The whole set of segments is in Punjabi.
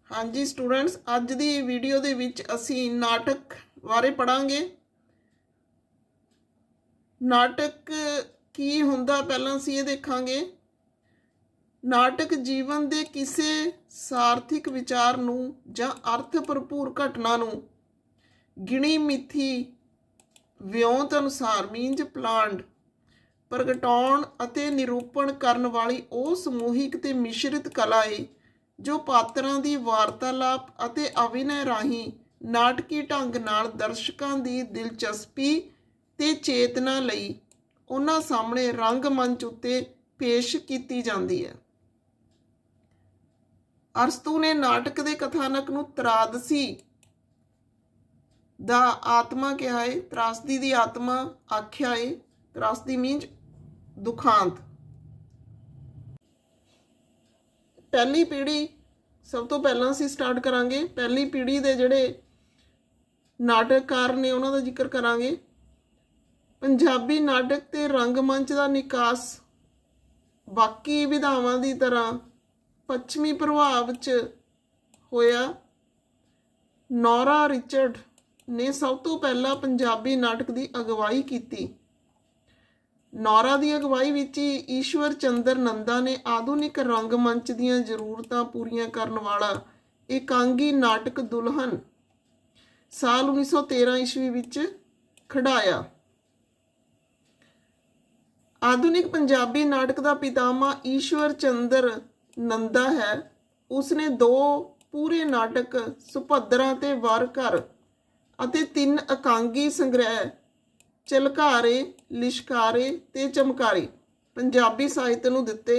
हाँ जी स्टूडेंट्स, अज दी वीडियो दे विच असी नाटक बारे पढ़ांगे। नाटक की हुंदा पहलां असी ये देखांगे। नाटक जीवन दे किसी सार्थिक विचार नूं जां अर्थ भरपूर घटना नूं गिणी मिथी विਉਂਤ अनुसार मीनज प्लानड प्रगटाउण अते निरूपण करन वाली ਉਹ ਸਮੂਹਿਕ ਤੇ ਮਿਸ਼ਰਿਤ ਕਲਾ ਹੈ जो पात्रां दी वार्तालाप अते अभिनय राही नाटकी ढंग नाल दर्शकां दी दिलचस्पी ते चेतना लई उन्हां सामने रंगमंच उत्ते पेश कीती जांदी है। अरस्तू ने नाटक दे कथानक नूं त्रासदी दा आत्मा कहा है, त्रासदी दी आत्मा आख्या है। त्रासदी मीन्स दुखांत। पहली पीढ़ी सब तो पहला असीं स्टार्ट करांगे। पहली पीढ़ी दे जिहड़े नाटककार ने उन्हां दा जिक्र करांगे। पंजाबी नाटक ते रंगमंच का निकास बाकी विधावां की तरह पश्चिमी प्रभाव च होया। नौरा रिचर्ड ने सब तो पहला पंजाबी नाटक की अगवाई की। नौरा की अगवाई विच ईश्वर चंद्र नंदा ने आधुनिक रंगमंच दीयां जरूरतां पूरीआं करन वाला एकांगी नाटक दुल्हन साल 1913 ईस्वी विच खड़ाया। आधुनिक पंजाबी नाटक का पितामह ईश्वर चंद्र नंदा है। उसने 2 पूरे नाटक सुभद्रा ते वर घर अते 3 एकांगी संग्रह झलकारे, लिशकारे ते चमकारे पंजाबी साहित्य नूं दिते।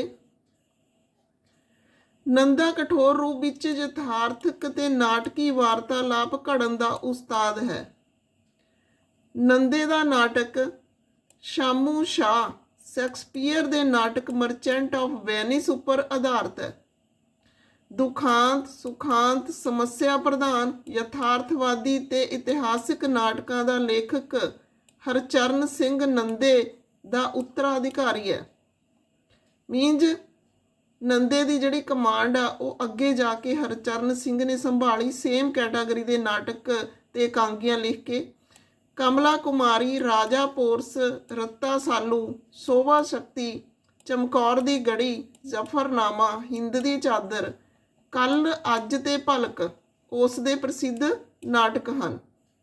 नंदा कठोर रूप विच यथार्थक ते नाटकी वार्तालाप घड़न दा उस्ताद है। नंदे दा नाटक शामू शाह शैक्सपीयर दे नाटक मर्चेंट ऑफ वेनिस उपर आधारित है। दुखांत सुखांत समस्या प्रधान यथार्थवादी ते इतिहासिक नाटकां दा लेखक हरचरण सिंह नंदे दा उत्तराधिकारी है। मीनज नंदे दी जिहड़ी कमांड आ वो अगे जाके हरचरण सिंह ने संभाली। सेम कैटागरी दे नाटक ते एकांगियां लिख के कमला कुमारी, राजा पोरस, रत्ता सालू, शोभा शक्ति, चमकौर दी गढ़ी, जफरनामा, हिंद दी चादर, कल अज ते भलक उस दे प्रसिद्ध नाटक हैं।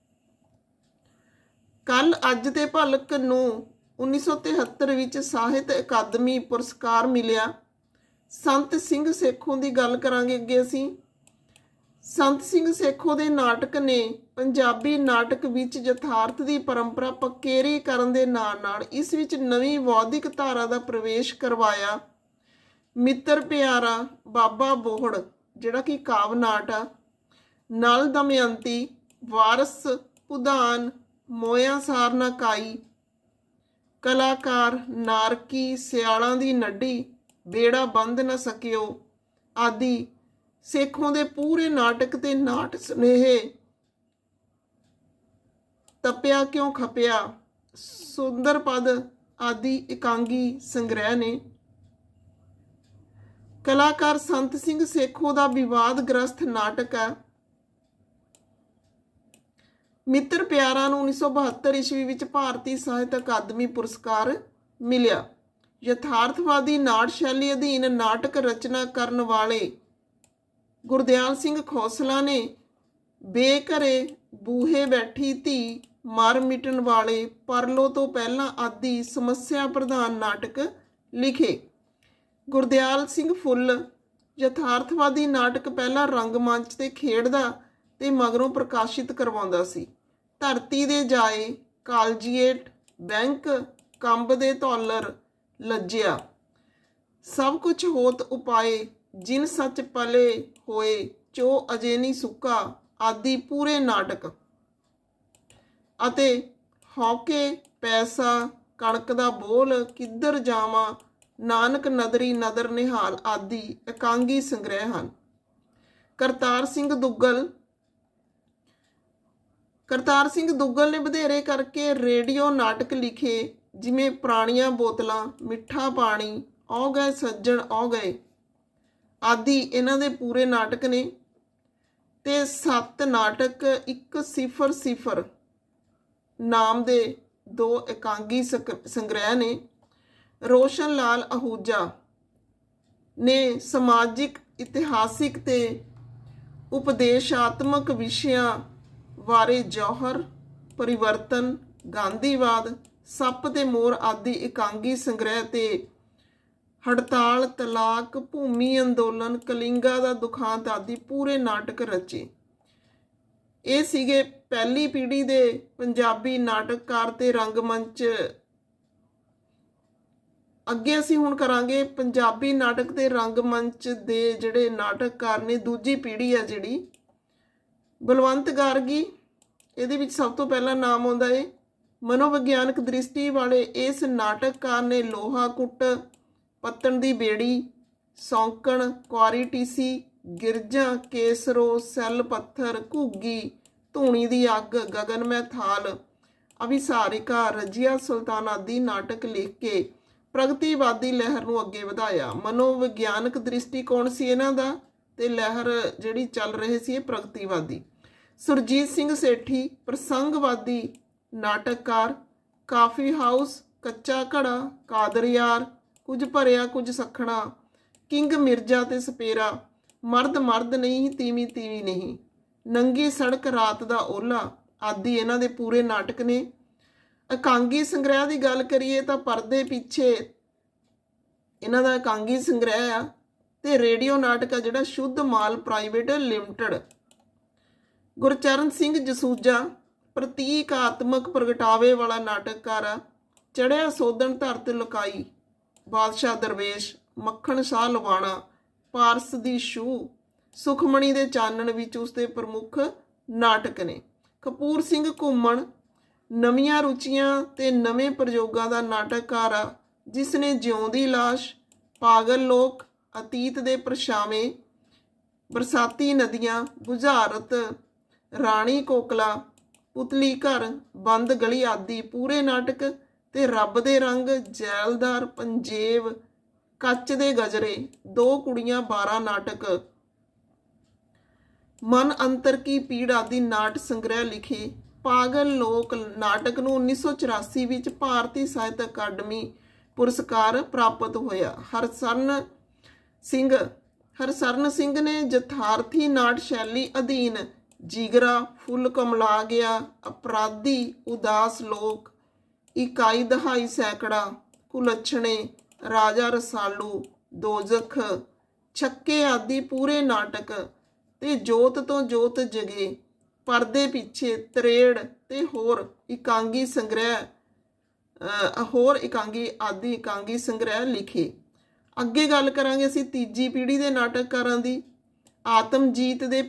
कल अज ते भलक नूं 1973 विच साहित्य अकादमी पुरस्कार मिलिया। संत सिंह सेखों की गल करांगे अगे असीं। संत सिंह सेखों दे नाटक ने पंजाबी नाटक विच यथार्थ की परंपरा पकेरी करन दे नाल-नाल इस विच नवीं बौद्धिक धारा का प्रवेश करवाया। मित्र प्यारा, बाबा बोहड़ जिहड़ा कि कावनाट आ, नल दमयंती, वारस पुधान, मोया सारना काई, कलाकार नारकी, सियालां दी नड्डी, बेड़ा बंद न सकियो आदि सेखों दे पूरे नाटक ते नाट स्नेहे, तपिया क्यों खपिया, सुंदर पद आदि एकांगी संग्रह ने। कलाकार संत सिंह सेखों का विवादग्रस्त नाटक है मित्र प्यारा नूं 1972 ईस्वी विच भारती साहित्य अकादमी पुरस्कार मिलिया। यथार्थवादी नाट शैली अधीन नाटक रचना करन वाले गुरदयाल सिंह खोसला ने बेघरे बूहे बैठी धी, मर मिटन वाले, परलो तो पहला आदि समस्या प्रधान नाटक लिखे। गुरदयाल सिंह फुल यथार्थवादी नाटक पहला रंगमंच ते खेडदा ते मगरों प्रकाशित करवाउंदा सी। धरती दे जाए, कालजीएट, बैंक, कंब दे तौलर, लज्जिया, सब कुछ होत उपाए, जिन सच पले होए, चो अजे नहीं सुक्का आदि पूरे नाटक अते हौके, पैसा, कणक दा बोल, किधर जावां, नानक नदरी नदर निहाल आदि एकांगी संग्रह हैं। करतार सिंह दुग्गल ने बधेरे करके रेडियो नाटक लिखे जिमें पुरानियां बोतलां, मिठा पानी, औ गए सज्जण औ गए आदि इन्हां दे पूरे नाटक ने। ਤੇ 7 ਨਾਟਕ 100 ਨਾਮ ਦੇ 2 ਇਕਾਂਗੀ ਸੰਗ੍ਰਹਿ ਨੇ। ਰੋਸ਼ਨ ਲਾਲ आहूजा ਨੇ ਸਮਾਜਿਕ, ਇਤਿਹਾਸਿਕ ਤੇ ਉਪਦੇਸ਼ਾਤਮਕ ਵਿਸ਼ਿਆਂ ਬਾਰੇ ਜੌਹਰ, ਪਰਿਵਰਤਨ, ਗਾਂਧੀਵਾਦ, ਸੱਪ ਤੇ ਮੋਰ ਆਦਿ ਇਕਾਂਗੀ ਸੰਗ੍ਰਹਿ ਤੇ ਹੜਤਾਲ, ਤਲਾਕ, ਭੂਮੀ ਅੰਦੋਲਨ, ਕਲਿੰਗਾ ਦਾ ਦੁਖਾਂਤ ਆਦਿ ਪੂਰੇ ਨਾਟਕ ਰਚੇ। ਇਹ ਸੀਗੇ ਪਹਿਲੀ ਪੀੜ੍ਹੀ ਦੇ ਪੰਜਾਬੀ ਨਾਟਕਕਾਰ ਤੇ ਰੰਗਮੰਚ। ਅੱਗੇ ਅਸੀਂ ਹੁਣ ਕਰਾਂਗੇ ਪੰਜਾਬੀ ਨਾਟਕ ਤੇ ਰੰਗਮੰਚ ਦੇ ਜਿਹੜੇ ਨਾਟਕਕਾਰ ਨੇ, ਦੂਜੀ ਪੀੜ੍ਹੀ ਆ ਜਿਹੜੀ। ਬਲਵੰਤ ਗਾਰਗੀ ਇਹਦੇ ਵਿੱਚ ਸਭ ਤੋਂ ਪਹਿਲਾਂ ਨਾਮ ਆਉਂਦਾ ਹੈ। ਮਨੋਵਿਗਿਆਨਕ ਦ੍ਰਿਸ਼ਟੀ ਵਾਲੇ ਇਸ ਨਾਟਕਕਾਰ ਨੇ ਲੋਹਾ ਕੁੱਟ, ਪੱਤਣ ਦੀ ਬੇੜੀ, ਸੌਂਕਣ, ਕੁਆਰੀ ਟੀਸੀ, ਗਿਰਜਾਂ, ਕੇਸਰੋ, ਸੈੱਲ ਪੱਥਰ, ਘੁੱਗੀ, ਧੂਣੀ ਦੀ ਅੱਗ, ਗਗਨਮੈ ਥਾਲ, ਅਵਿਸਾਰਿਕਾ, ਰਜੀਆ ਸੁਲਤਾਨ ਆਦਿ ਨਾਟਕ ਲਿਖ ਕੇ ਪ੍ਰਗਤੀਵਾਦੀ ਲਹਿਰ ਨੂੰ ਅੱਗੇ ਵਧਾਇਆ। ਮਨੋਵਿਗਿਆਨਕ ਦ੍ਰਿਸ਼ਟੀਕੋਣ ਸੀ ਇਹਨਾਂ ਦਾ ਤੇ ਲਹਿਰ ਜਿਹੜੀ ਚੱਲ ਰਹੀ ਸੀ ਇਹ ਪ੍ਰਗਤੀਵਾਦੀ। ਸੁਰਜੀਤ ਸਿੰਘ ਸੇਠੀ ਪ੍ਰਸੰਗਵਾਦੀ ਨਾਟਕਕਾਰ। ਕਾਫੀ ਹਾਊਸ, ਕੱਚਾ ਘੜਾ, ਕਾਦਰਯਾਰ, ਕੁਝ ਭਰਿਆ ਕੁਝ ਸੱਖਣਾ, ਕਿੰਗ ਮਿਰਜ਼ਾ ਤੇ ਸਪੇਰਾ, ਮਰਦ ਮਰਦ ਨਹੀਂ ਤੀਵੀਂ ਤੀਵੀਂ ਨਹੀਂ, ਨੰਗੀ ਸੜਕ, ਰਾਤ ਦਾ ਓਲਾ ਆਦਿ ਇਹਨਾਂ ਦੇ ਪੂਰੇ ਨਾਟਕ ਨੇ। ਇਕਾਂਗੀ ਸੰਗ੍ਰਹਿ ਦੀ ਗੱਲ ਕਰੀਏ ਤਾਂ ਪਰਦੇ ਪਿੱਛੇ ਇਹਨਾਂ ਦਾ ਇਕਾਂਗੀ ਸੰਗ੍ਰਹਿ ਆ ਤੇ ਰੇਡੀਓ ਨਾਟਕ ਆ ਜਿਹੜਾ ਸ਼ੁੱਧ ਮਾਲ ਪ੍ਰਾਈਵੇਟ ਲਿਮਟਿਡ। ਗੁਰਚਰਨ ਸਿੰਘ ਜਸੂਜਾ ਪ੍ਰਤੀਕਾਤਮਕ ਪ੍ਰਗਟਾਵੇ ਵਾਲਾ ਨਾਟਕਕਾਰ ਆ। ਚੜਿਆ ਸੋਧਣ ਧਰਤ ਲੁਕਾਈ, ਬਾਦਸ਼ਾਹ ਦਰਵੇਸ਼, ਮੱਖਣ ਸ਼ਾਹ ਲਵਾਣਾ, ਪਾਰਸ ਦੀ ਛੂਹ, ਸੁਖਮਣੀ ਦੇ ਚਾਨਣ ਵਿੱਚ ਉਸਦੇ ਪ੍ਰਮੁੱਖ ਨਾਟਕ ਨੇ। ਕਪੂਰ ਸਿੰਘ ਘੁੰਮਣ ਨਵੀਆਂ ਰੁਚੀਆਂ ਤੇ ਨਵੇਂ ਪ੍ਰਯੋਗਾਂ ਦਾ ਨਾਟਕਕਾਰ ਆ ਜਿਸ ਨੇ ਜਿਉਂਦੀ ਲਾਸ਼, ਪਾਗਲ ਲੋਕ, ਅਤੀਤ ਦੇ ਪਰਛਾਵੇਂ, ਬਰਸਾਤੀ ਨਦੀਆਂ, ਬੁਝਾਰਤ, ਰਾਣੀ ਕੋਕਲਾ, ਪੁਤਲੀ ਘਰ, ਬੰਦ ਗਲੀ ਆਦਿ ਪੂਰੇ ਨਾਟਕ ਤੇ ਰੱਬ ਦੇ ਰੰਗ, ਜੈਲਦਾਰ, ਪੰਜੇਬ, ਕੱਚ ਦੇ ਗਜਰੇ, 2 ਕੁੜੀਆਂ 12 ਨਾਟਕ, ਮਨ ਅੰਤਰ ਕੀ ਪੀੜ ਆਦਿ ਨਾਟ ਸੰਗ੍ਰਹਿ ਲਿਖੇ। ਪਾਗਲ ਲੋਕ ਨਾਟਕ ਨੂੰ 1984 ਵਿੱਚ ਭਾਰਤੀ ਸਾਹਿਤ ਅਕਾਦਮੀ ਪੁਰਸਕਾਰ ਪ੍ਰਾਪਤ ਹੋਇਆ। ਹਰਸਰਨ ਸਿੰਘ ਨੇ ਯਥਾਰਥੀ ਨਾਟ ਸ਼ੈਲੀ ਅਧੀਨ ਜਿਗਰਾ, ਫੁੱਲ ਕਮਲਾ ਗਿਆ, ਅਪਰਾਧੀ, ਉਦਾਸ ਲੋਕ, ਇਕਾਈ ਦਹਾਈ ਸੈਂਕੜਾ, ਕੁਲੱਛਣੇ, ਰਾਜਾ ਰਸਾਲੂ, ਦੋਜ਼ਖ, ਛੱਕੇ ਆਦਿ ਪੂਰੇ ਨਾਟਕ ਤੇ ਜੋਤ ਤੋਂ ਜੋਤ ਜਗੇ, ਪਰਦੇ ਪਿੱਛੇ, ਤਰੇੜ ਤੇ ਹੋਰ ਇਕਾਂਗੀ ਇਕਾਂਗੀ ਸੰਗ੍ਰਹਿ ਲਿਖੇ। ਅੱਗੇ ਗੱਲ ਕਰਾਂਗੇ ਅਸੀਂ ਤੀਜੀ ਪੀੜ੍ਹੀ ਦੇ ਨਾਟਕਕਾਰਾਂ ਦੀ। ਆਤਮਜੀਤ ਦੇ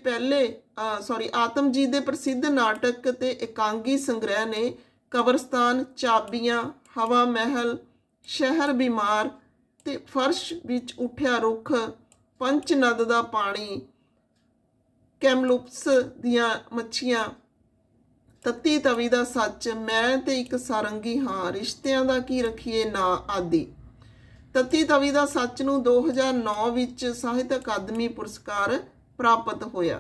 ਪ੍ਰਸਿੱਧ ਨਾਟਕ ਤੇ ਇਕਾਂਗੀ ਸੰਗ੍ਰਹਿ ਨੇ ਕਬਰਸਤਾਨ, ਚਾਬੀਆਂ, ਹਵਾ ਮਹਿਲ, ਸ਼ਹਿਰ ਬਿਮਾਰ ਤੇ ਫਰਸ਼ ਵਿੱਚ ਉੱਠਿਆ ਰੁੱਖ, ਪੰਚ ਨਦ ਦਾ ਪਾਣੀ, ਕੈਮਲੂਪਸ ਦੀਆਂ ਮੱਛੀਆਂ, ਤੱਤੀ ਤਵੀ ਦਾ ਸੱਚ, ਮੈਂ ਤੇ ਇੱਕ ਸਾਰੰਗੀ ਹਾਂ, ਰਿਸ਼ਤਿਆਂ ਦਾ ਕੀ ਰੱਖੀਏ ਨਾਂ ਆਦਿ। ਤੱਤੀ ਤਵੀ ਦਾ ਸੱਚ ਨੂੰ 2009 ਵਿੱਚ ਸਾਹਿਤ ਅਕਾਦਮੀ ਪੁਰਸਕਾਰ ਪ੍ਰਾਪਤ ਹੋਇਆ।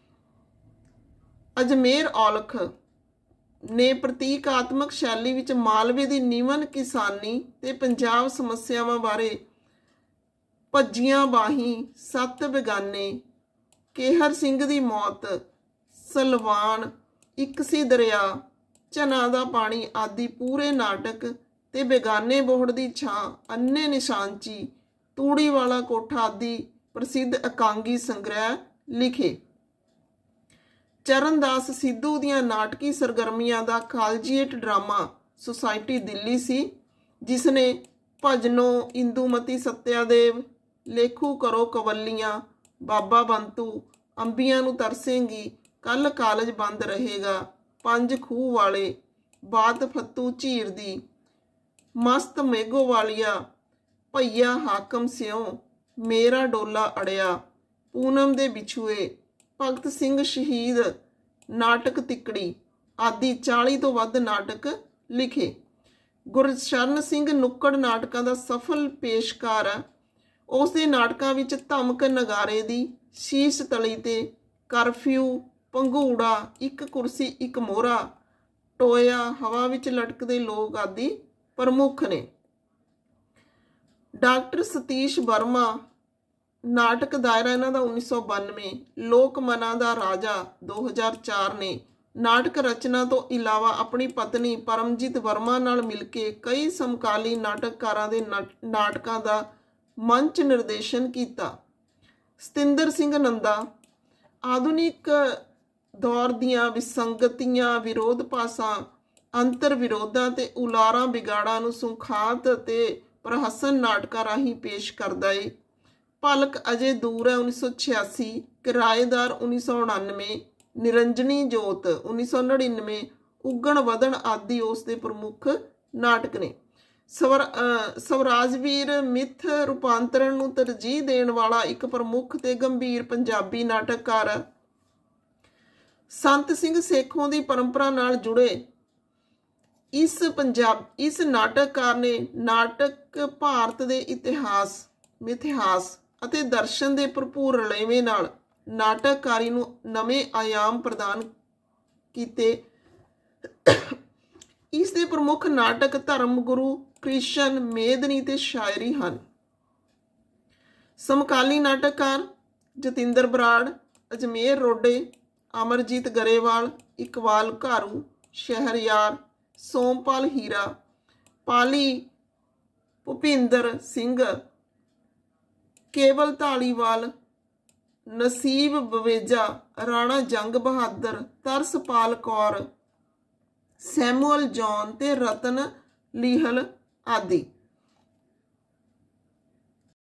ਅਜਮੇਰ ਔਲਖ ਨੇ ਪ੍ਰਤੀਕਾਤਮਕ ਸ਼ੈਲੀ ਵਿੱਚ ਮਾਲਵੇ ਦੀ ਨੀਵਨ ਕਿਸਾਨੀ ਤੇ ਪੰਜਾਬ ਸਮੱਸਿਆਵਾਂ ਬਾਰੇ ਭੱਜੀਆਂ ਬਾਹੀਂ, 7 ਬੇਗਾਨੇ, ਕੇਹਰ ਸਿੰਘ ਦੀ ਮੌਤ, ਸਲਵਾਨ, ਇੱਕ ਸੀ ਦਰਿਆ, ਝਨਾ ਦਾ ਪਾਣੀ ਆਦਿ ਪੂਰੇ ਨਾਟਕ ਤੇ ਬੇਗਾਨੇ ਬੋਹੜ ਦੀ ਛਾਂ, ਅੰਨੇ ਨਿਸ਼ਾਨਚੀ, ਤੂੜੀ ਵਾਲਾ ਕੋਠਾ ਆਦਿ ਪ੍ਰਸਿੱਧ ਇਕਾਂਗੀ ਸੰਗ੍ਰਹਿ ਲਿਖੇ। ਚਰਨਦਾਸ ਸਿੱਧੂ ਦੀਆਂ ਨਾਟਕੀ ਸਰਗਰਮੀਆਂ ਦਾ ਕਾਲਜੀਏਟ ਡਰਾਮਾ ਸੁਸਾਇਟੀ ਦਿੱਲੀ ਸੀ ਜਿਸ ਨੇ ਭਜਨੋ, ਇੰਦੂਮਤੀ ਸਤਿਆਦੇਵ, ਲੇਖੂ ਕਰੋ ਕਵੱਲੀਆਂ, ਬਾਬਾ ਬੰਤੂ, ਅੰਬੀਆਂ ਨੂੰ ਤਰਸੇਂਗੀ, ਕੱਲ ਕਾਲਜ ਬੰਦ ਰਹੇਗਾ, 5 ਖੂਹ ਵਾਲੇ, ਬਾਤ ਫੱਤੂ ਝੀਰ ਦੀ, ਮਸਤ ਮੇਘੋ ਵਾਲੀਆ, ਭਈਆ ਹਾਕਮ ਸਿਉ, ਮੇਰਾ ਡੋਲਾ ਅੜਿਆ, ਪੂਨਮ ਦੇ ਵਿਛੂਏ, ਭਗਤ ਸਿੰਘ ਸ਼ਹੀਦ, ਨਾਟਕ ਤਿੱਕੜੀ ਆਦਿ 40 ਤੋਂ ਵੱਧ ਨਾਟਕ ਲਿਖੇ। ਗੁਰਸ਼ਰਨ ਸਿੰਘ ਨੁੱਕੜ ਨਾਟਕਾਂ ਦਾ ਸਫਲ ਪੇਸ਼ਕਾਰ ਹੈ। ਉਸ ਦੇ ਨਾਟਕਾਂ ਵਿੱਚ ਧਮਕ ਨਗਾਰੇ ਦੀ, ਸ਼ੀਸ਼ ਤਲੀ ਤੇ ਕਰਫਿਊ, ਪੰਘੂੜਾ, ਇੱਕ ਕੁਰਸੀ ਇੱਕ ਮੋਹਰਾ, ਟੋਇਆ, ਹਵਾ ਵਿੱਚ ਲਟਕਦੇ ਲੋਕ ਆਦਿ ਪ੍ਰਮੁੱਖ ਨੇ। ਡਾਕਟਰ ਸਤੀਸ਼ ਵਰਮਾ, ਨਾਟਕ ਦਾਇਰਾ ਇਹਨਾਂ ਦਾ 1992, ਲੋਕ ਮਨਾਂ ਦਾ ਰਾਜਾ 2004 ਨੇ। ਨਾਟਕ ਰਚਨਾ ਤੋਂ ਇਲਾਵਾ ਆਪਣੀ ਪਤਨੀ ਪਰਮਜੀਤ ਵਰਮਾ ਨਾਲ ਮਿਲ ਕੇ ਕਈ ਸਮਕਾਲੀ ਨਾਟਕਕਾਰਾਂ ਦੇ ਨਾਟਕਾਂ ਦਾ ਮੰਚ ਨਿਰਦੇਸ਼ਨ ਕੀਤਾ। ਸਤਿੰਦਰ ਸਿੰਘ ਨੰਦਾ, ਆਧੁਨਿਕ ਦੌਰ ਦੀਆਂ ਵਿਸੰਗਤੀਆਂ, ਵਿਰੋਧਾਭਾਸਾਂ, ਅੰਤਰ ਵਿਰੋਧਾਂ ਤੇ ਉਲਾਰਾਂ ਵਿਗਾੜਾਂ ਨੂੰ ਸੁਖਾਤ ਅਤੇ ਪ੍ਰਹਸਨ ਨਾਟਕਾਂ ਰਾਹੀਂ ਪੇਸ਼ ਕਰਦਾ ਏ। ਭਲਕ ਅਜੇ ਦੂਰ ਹੈ 1986, ਕਿਰਾਏਦਾਰ 1999, ਨਿਰੰਜਨੀ ਜੋਤ 1999, ਉੱਗਣ ਵਧਣ ਆਦਿ ਉਸ ਦੇ ਪ੍ਰਮੁੱਖ ਨਾਟਕ ਨੇ। ਸਵਰਾਜਵੀਰ ਮਿੱਥ ਰੂਪਾਂਤਰਣ ਨੂੰ ਤਰਜੀਹ ਦੇਣ ਵਾਲਾ ਇੱਕ ਪ੍ਰਮੁੱਖ ਤੇ ਗੰਭੀਰ ਪੰਜਾਬੀ ਨਾਟਕਕਾਰ। ਸੰਤ ਸਿੰਘ ਸੇਖੋਂ ਦੀ ਪਰੰਪਰਾ ਨਾਲ ਜੁੜੇ ਇਸ ਨਾਟਕਕਾਰ ਨੇ ਨਾਟਕ ਭਾਰਤ ਦੇ ਇਤਿਹਾਸ, ਮਿਥਿਹਾਸ ਅਤੇ ਦਰਸ਼ਨ ਦੇ ਭਰਪੂਰ ਰਲੇਵੇਂ ਨਾਲ ਨਾਟਕਕਾਰੀ ਨੂੰ ਨਵੇਂ ਆਯਾਮ ਪ੍ਰਦਾਨ ਕੀਤੇ। ਇਸ ਦੇ ਪ੍ਰਮੁੱਖ ਨਾਟਕ ਧਰਮ ਗੁਰੂ, ਕ੍ਰਿਸ਼ਨ, ਮੇਦਨੀ ਤੇ ਸ਼ਾਇਰੀ ਹਨ। ਸਮਕਾਲੀ ਨਾਟਕਕਾਰ ਜਤਿੰਦਰ ਬਰਾੜ, ਅਜਮੇਰ ਰੋਡੇ, ਅਮਰਜੀਤ ਗਰੇਵਾਲ, ਇਕਬਾਲ ਘਾਰੂ, ਸ਼ਹਿਰਯਾਰ, ਸੋਮਪਾਲ ਹੀਰਾ, ਪਾਲੀ ਭੁਪਿੰਦਰ ਸਿੰਘ, ਕੇਵਲ ਧਾਲੀਵਾਲ, ਨਸੀਬ ਬਵੇਜਾ, ਰਾਣਾ ਜੰਗ ਬਹਾਦਰ, ਤਰਸਪਾਲ ਕੌਰ, ਸੈਮੂਅਲ ਜੌਨ ਤੇ ਰਤਨ ਲੀਹਲ ਆਦਿ।